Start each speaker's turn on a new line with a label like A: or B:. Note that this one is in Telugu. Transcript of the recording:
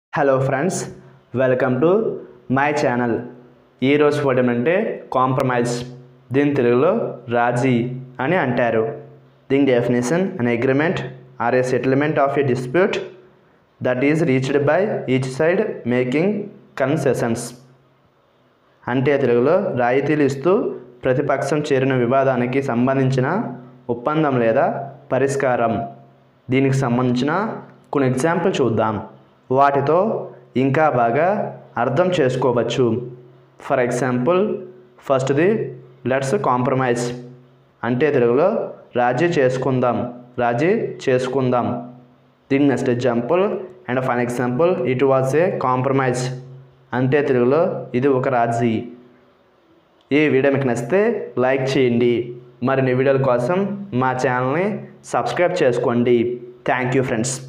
A: Hello friends, welcome to my channel. ఈరోజు వర్డ్ ఏమంటే కాంప్రమైజ్. దీని తెలుగులో రాజీ అని అంటారు. దీని definition: an agreement or a settlement of a dispute that is reached by each side making concessions. అంటే తెలుగులో రాయితీలు ఇస్తూ ప్రతిపక్షం చేరిన వివాదానికి సంబంధించిన ఒప్పందం లేదా పరిష్కారం. దీనికి సంబంధించిన కొన్ని ఎగ్జాంపుల్ చూద్దాం. వాటితో ఇంకా బాగా అర్థం చేసుకోవచ్చు. ఫర్ ఎగ్జాంపుల్, ఫస్ట్ది లెట్స్ కాంప్రమైజ్. అంటే తెలుగులో రాజీ చేసుకుందాం. దీని next example and fine example, it was a compromise. అంటే తెలుగులో ఇది ఒక రాజీ. ఈ వీడియో మీకు నచ్చితే లైక్ చేయండి. మరిన్ని వీడియోల కోసం మా ఛానల్ని సబ్స్క్రైబ్ చేసుకోండి. Thank you friends.